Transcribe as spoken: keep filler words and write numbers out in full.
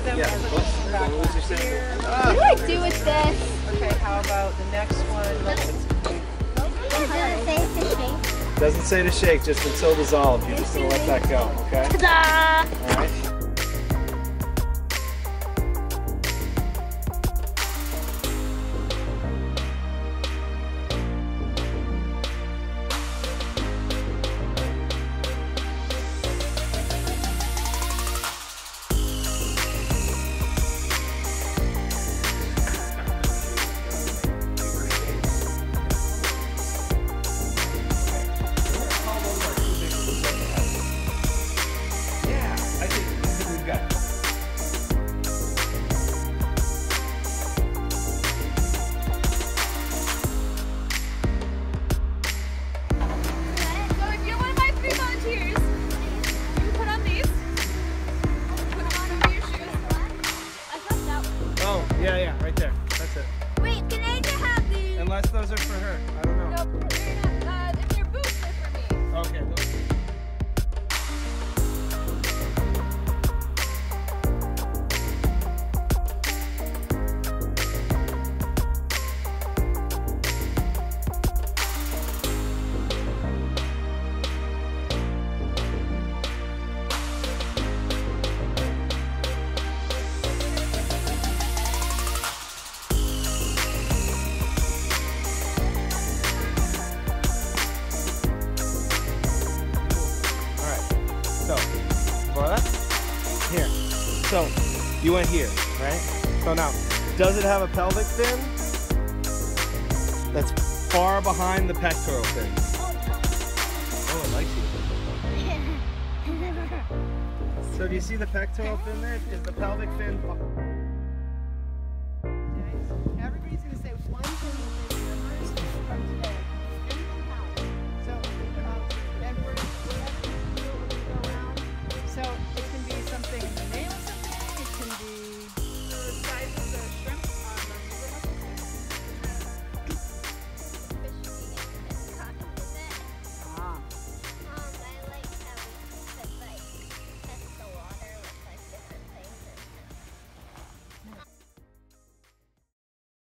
then Yeah, we'll oops, put back don't lose your here. center. What Ah. do I do with this? Okay, how about the next one? Let's Does it say to shake? Doesn't say to shake, just until dissolved. You're just gonna let that go, okay? Ta-da! All right. Oh, yeah, yeah, right there. That's it. Wait, can I just have these? Unless those are for her. I don't know. No, they're not. Uh, if your boots are for me. Okay. Those Here. So, you went here, right? So now, does it have a pelvic fin? That's far behind the pectoral fin. Oh, it likes you. So do you see the pectoral fin there? Is the pelvic fin